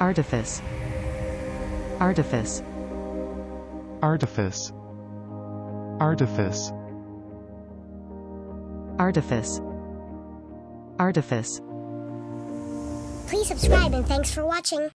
artifice, artifice, artifice, artifice, artifice, artifice. Please subscribe and thanks for watching.